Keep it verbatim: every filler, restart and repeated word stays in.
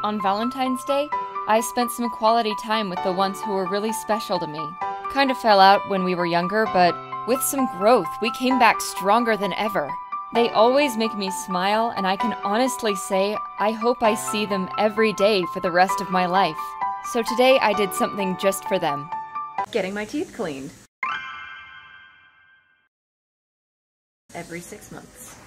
On Valentine's Day, I spent some quality time with the ones who were really special to me. Kind of fell out when we were younger, but with some growth, we came back stronger than ever. They always make me smile, and I can honestly say I hope I see them every day for the rest of my life. So today I did something just for them. Getting my teeth cleaned. Every six months.